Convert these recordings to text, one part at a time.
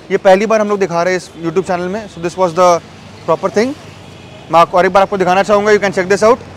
ये पहली बार हम लोग दिखा रहे हैं इस यूट्यूब चैनल में, so this was the proper thing. मैं और एक बार आपको दिखाना चाहूँगा, you can check this out.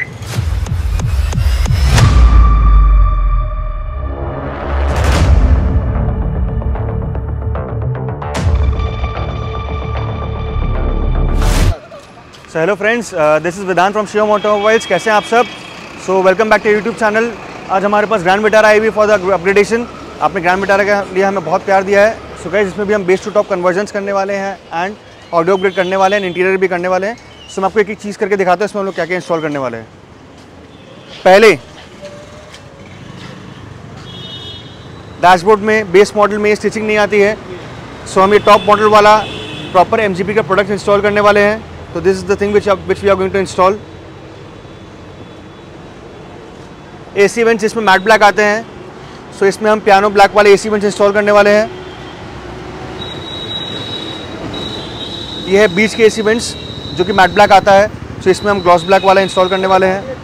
So hello friends, this is Vedant from Shivam automobiles. कैसे हैं आप सब? So welcome back to YouTube channel. आज हमारे पास ग्रैंड विटारा आई हुई फॉर द अपग्रेडेशन। आपने ग्रैंड विटारा के लिए हमें बहुत प्यार दिया है। सो गाइस, इसमें भी हम बेस टू टॉप कन्वर्जन्स करने वाले हैं एंड ऑडियो अपग्रेड करने वाले हैं, इंटीरियर भी करने वाले हैं। सो मैं आपको एक एक चीज़ करके दिखाता हूँ इसमें हम लोग क्या क्या इंस्टॉल करने वाले हैं। पहले डैशबोर्ड में बेस मॉडल में स्टिचिंग नहीं आती है, सो हम ये टॉप मॉडल वाला प्रॉपर MGP का प्रोडक्ट इंस्टॉल करने वाले हैं। तो this is the thing which we are going to install. AC vents इसमें मैट ब्लैक आते हैं, सो इसमें हम पियानो ब्लैक वाले AC वेंट्स इंस्टॉल करने वाले हैं। ये है बीच के AC वेंट्स जो कि मैट ब्लैक आता है, सो इसमें हम ग्लॉस ब्लैक वाला इंस्टॉल करने वाले हैं।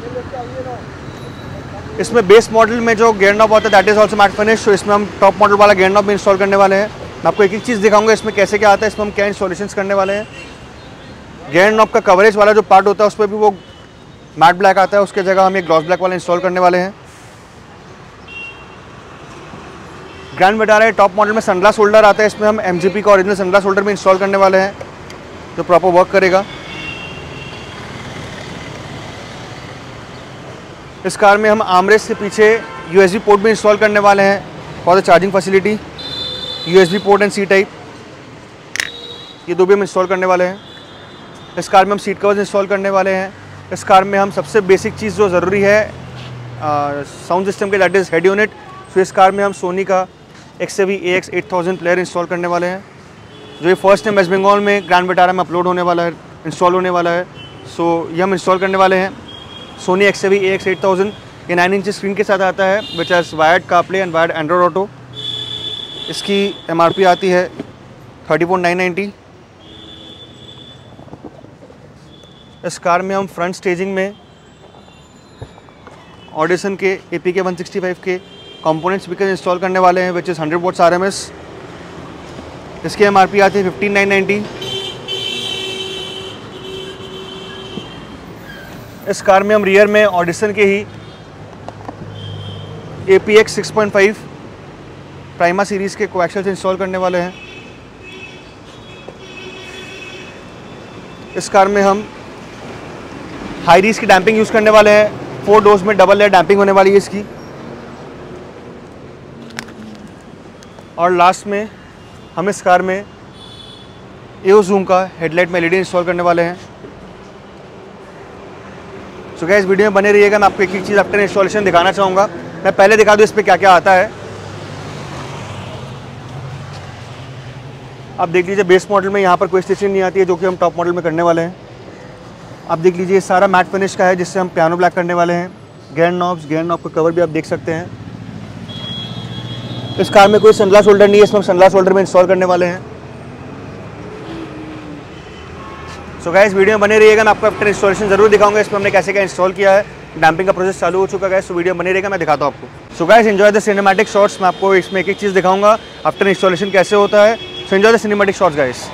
इसमें बेस मॉडल में जो गियर नॉब होता है that is also matte finish, so इसमें हम टॉप मॉडल वाला गियर नॉब भी इंस्टॉल करने वाले हैं। मैं आपको एक एक चीज़ दिखाऊंगा इसमें कैसे क्या आता है, इसमें हम क्या इंस्टॉलेशन करने वाले हैं। गियर नॉब का कवरेज वाला जो पार्ट होता है उस पर भी वो मैट ब्लैक आता है, उसके जगह हम एक ग्लॉस ब्लैक वाला इंस्टॉल करने वाले हैं। ग्रैंड विटारा टॉप मॉडल में सनग्लास होल्डर आता है, इसमें हम MGP का ओरिजिनल सनग्लास होल्डर भी इंस्टॉल करने वाले हैं जो प्रॉपर वर्क करेगा। इस कार में हम आर्मरेस्ट के पीछे USB पोर्ट भी इंस्टॉल करने वाले हैं for the charging facility. USB port and C type, ये दो भी हम इंस्टॉल करने वाले हैं। इस कार में हम सीट कवर्स इंस्टॉल करने वाले हैं। इस कार में हम सबसे बेसिक चीज़ जो ज़रूरी है साउंड सिस्टम के that is head unit. So इस कार में हम सोनी का XAV AX 8000 प्लेयर इंस्टॉल करने वाले हैं, जो ये फर्स्ट टाइम वेस्ट बंगाल में ग्रैंड विटारा में अपलोड होने वाला है, इंस्टॉल होने वाला है। सो ये हम इंस्टॉल करने वाले हैं। सोनी XAV AX 8000 ये 9 इंच स्क्रीन के साथ आता है which has wired CarPlay and wired Android Auto. इसकी MRP आती है 34,990। इस कार में हम फ्रंट स्टेजिंग में ऑडिसन के APK 165 के कंपोनेंट स्पीकर इंस्टॉल करने वाले हैं विच इज़ 100 वॉट्स RMS। इसकी MRP आती है 15,990। इस कार में हम रियर में ऑडिसन के ही APX 6.5 प्राइमा सीरीज़ के कोएक्सियल्स इंस्टॉल करने वाले हैं। इस कार में हम हाई रीज की डैम्पिंग यूज़ करने वाले हैं। 4 डोर्स में डबल लेयर डैम्पिंग होने वाली है इसकी। और लास्ट में हम इस कार में EOS Zoom का हेडलाइट में LED इंस्टॉल करने वाले हैं। सो गाइस, वीडियो में बने रहिएगा। मैं आपको एक एक चीज़ आफ्टर इंस्टॉलेशन दिखाना चाहूँगा। मैं पहले दिखा दूँ इस पर क्या क्या आता है। आप देख लीजिए, बेस मॉडल में यहाँ पर कोई स्टिचिंग नहीं आती है जो कि हम टॉप मॉडल में करने वाले हैं। आप देख लीजिए, सारा मैट फिनिश का है जिससे हम पियानो ब्लैक करने वाले हैं। गियर नॉब का कवर भी आप देख सकते हैं। इस कार में कोई सनग्लास होल्डर नहीं है, इसमें हम सनग्लास होल्डर में इंस्टॉल करने वाले हैं। सो गाइस, वीडियो में बने रहिएगा। मैं आपको आफ्टर इंस्टॉलेशन जरूर दिखाऊंगा इसमें हमने कैसे क्या इंस्टॉल किया है। डैम्पिंग का प्रोसेस चालू हो चुका है, सो वीडियो बने रहेगा, मैं दिखाता हूँ आपको। So guys, enjoy the cinematic shots. मैं आपको इसमें एक एक चीज़ दिखाऊंगा आफ्टर इंस्टॉलेशन कैसे होता है। So enjoy the cinematic shots guys.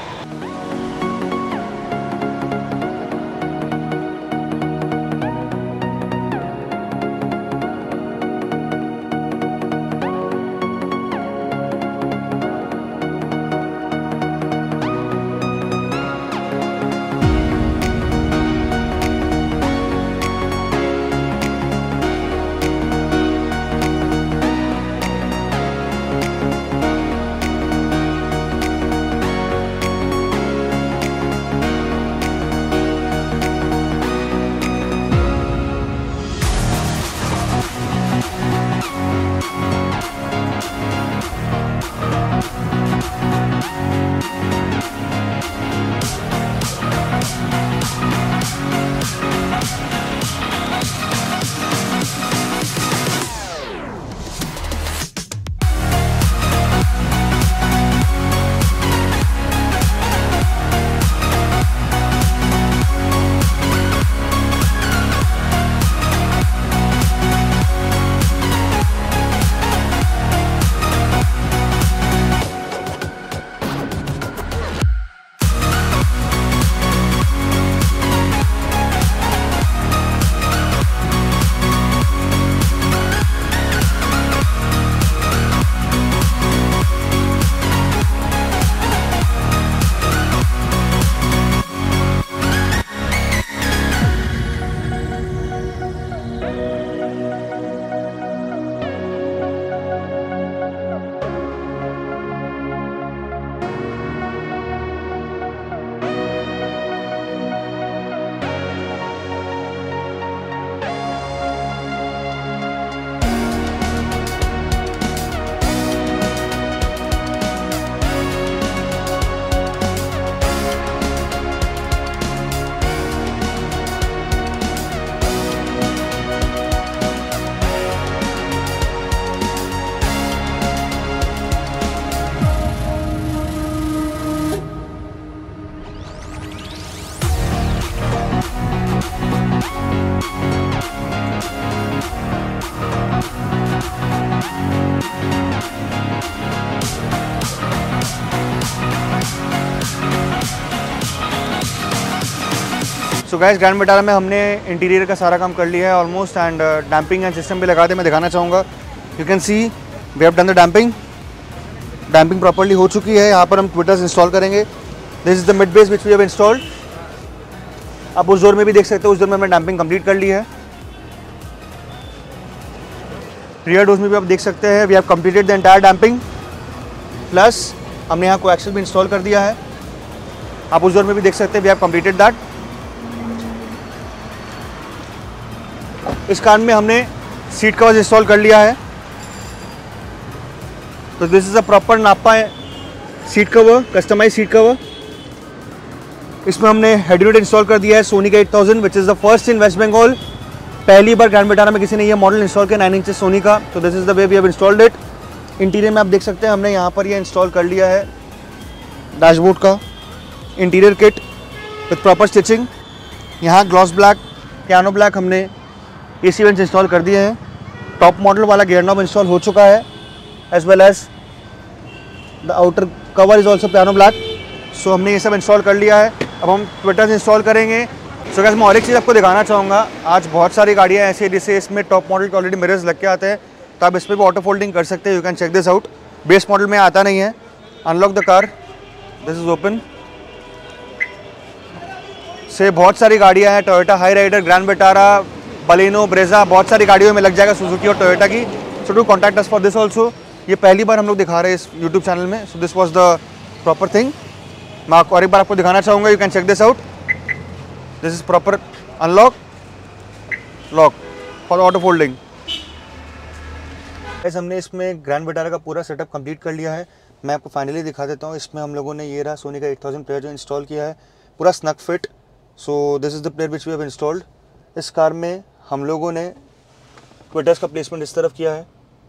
So guys Grand Vitara में हमने इंटीरियर का सारा काम कर लिया है almost, and damping and system भी लगा दे, मैं दिखाना चाहूँगा। You can see we have done the damping properly हो चुकी है। यहाँ पर हम ट्विटर्स इंस्टॉल करेंगे। This is the mid bass which we have installed. आप उस डोर में भी देख सकते हो, उस डोर में हमने डैम्पिंग कंप्लीट कर ली है। रियर डोर्स में भी आप देख सकते हैं we have completed the entire damping, plus हमने यहाँ कोएक्सियल भी इंस्टॉल कर दिया है। आप उस डोर में भी देख सकते हैं वी हैव कंप्लीटेड दैट। इस कार में हमने सीट कवर्स इंस्टॉल कर लिया है। तो this is a proper nappa seat cover, customize seat cover. इसमें हमने हेड यूनिट इंस्टॉल कर दिया है सोनी का 8000 which is the first in West Bengal. पहली बार ग्रैंड विटारा में किसी ने ये मॉडल इंस्टॉल किया 9 इंचेस सोनी का। तो this is the way we have installed it. Interior में आप देख सकते हैं हमने यहाँ पर ये इंस्टॉल कर लिया है डैशबोर्ड का interior kit with proper stitching. यहाँ ग्लॉस ब्लैक, पियानो ब्लैक हमने AC वेंट्स इंस्टॉल कर दिए हैं। टॉप मॉडल वाला गियर नॉब इंस्टॉल हो चुका है, as well as the outer cover is also piano black. So हमने ये सब इंस्टॉल कर लिया है। अब हम ट्विटर्स इंस्टॉल करेंगे। सो गाइस मैं और एक चीज़ आपको दिखाना चाहूँगा। आज बहुत सारी गाड़ियाँ ऐसी है जिससे इसमें टॉप मॉडल के ऑलरेडी मिरर्स लग के आते हैं, तो आप इस पर भी ऑटो फोल्डिंग कर सकते हैं। You can check this out. Base model में आता नहीं है। Unlock the car, this is open. से बहुत सारी गाड़ियाँ हैं, Toyota Hyryder, Grand Vitara, Baleno, Brezza, बहुत सारी गाड़ियों में लग जाएगा सुजुकी और टोयोटा की। So to contact us for this also. ये पहली बार हम लोग दिखा रहे हैं इस यूट्यूब चैनल में। So this was the proper thing. मैं और एक बार आपको दिखाना चाहूँगा। You can check this out. This is proper unlock, lock for auto folding. ऐसे हमने इसमें ग्रैंड विटारा का पूरा सेटअप कंप्लीट कर लिया है। मैं आपको फाइनली दिखा देता हूँ। इसमें हम लोगों ने ये रहा सोनी का 8000 प्लेयर जो इंस्टॉल किया है, पूरा snug fit. So this is the player which we have installed. इस कार में हम लोगों ने ट्विटर्स का प्लेसमेंट इस तरफ किया है,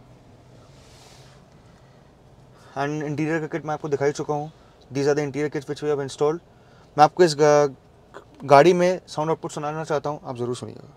एंड इंटीरियर का किट मैं आपको दिखा ही चुका हूँ। These are the interior kits which we have installed. मैं आपको इस गाड़ी में साउंड आउटपुट सुनाना चाहता हूँ, आप ज़रूर सुनिएगा।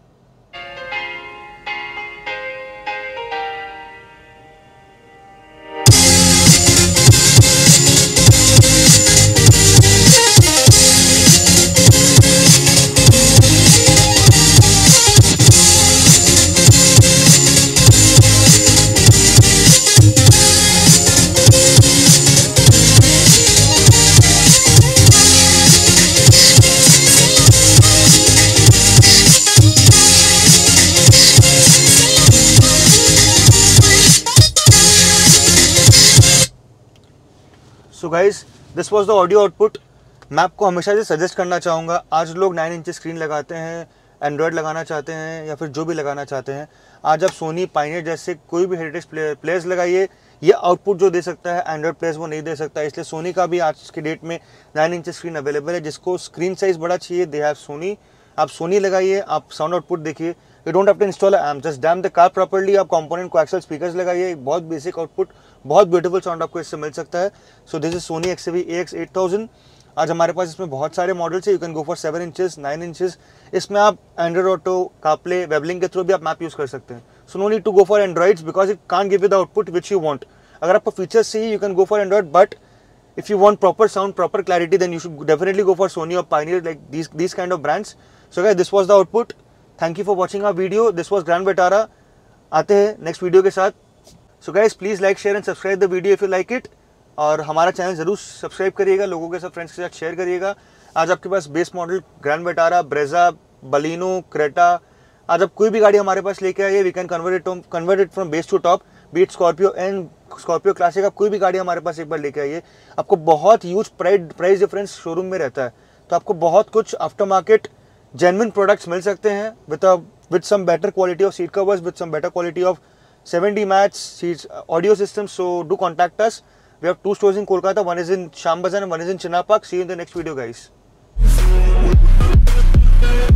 So guys this was the audio output. मैं आपको हमेशा से सजेस्ट करना चाहूँगा, आज लोग 9 इंच स्क्रीन लगाते हैं, एंड्रॉयड लगाना चाहते हैं या फिर जो भी लगाना चाहते हैं, आज आप सोनी, पायनियर जैसे कोई भी हेरिटेज प्लेयर्स लगाइए। ये आउटपुट जो दे सकता है एंड्रॉयड प्लेयर्स वो नहीं दे सकता। इसलिए सोनी का भी आज की डेट में 9 इंच स्क्रीन अवेलेबल है। जिसको स्क्रीन साइज बड़ा चाहिए, दे हैव सोनी। आप सोनी लगाइए, आप साउंड आउटपुट देखिए। You don't have to install em, just damp the car properly. आप कंपोनेंट कोएक्सियल स्पीकर्स लगाइए, बहुत बेसिक आउटपुट, बहुत ब्यूटीफुल साउंड आपको इससे मिल सकता है। So this is Sony XAV AX 8000। आज हमारे पास इसमें बहुत सारे मॉडल्स है। You can go for 7 inches, 9 inches. इसमें आप एंड्रॉइड ऑटो, कारप्ले, वेबलिंक के थ्रू भी आप मैप यूज कर सकते हैं। So no need to go for androids because it can't give you the output which you want. अगर आपको फीचर्स चाहिए you can go for android, but if you want proper sound, proper clarity, then you should definitely go for Sony or Pioneer, like these kind of brands. So guys, this was the output. Thank you for watching our video. This was Grand Vitara. आते हैं next video के साथ। So guys, please like, share and subscribe the video if you like it. और हमारा channel जरूर subscribe करिएगा, लोगों के साथ, फ्रेंड्स के साथ शेयर करिएगा। आज आपके पास base model Grand Vitara, Brezza, Baleno, Creta, आज आप कोई भी गाड़ी हमारे पास लेके आइए, we can convert it from base to top, बीट स्कॉर्पियो एंड स्कॉर्पियो क्लासिक। आप कोई भी गाड़ी हमारे पास एक बार लेके आइए, आपको बहुत ह्यूज प्राइस डिफरेंस शोरूम में रहता है। तो आपको बहुत कुछ आफ्टर मार्केट जेन्युइन प्रोडक्ट्स मिल सकते हैं with some better quality of seat covers, with some better quality of 7D match seats, audio systems. So do contact us. We have 2 stores in Kolkata. One is in Sham Bazaar and one is in Chinna Park. See you in the next video, guys.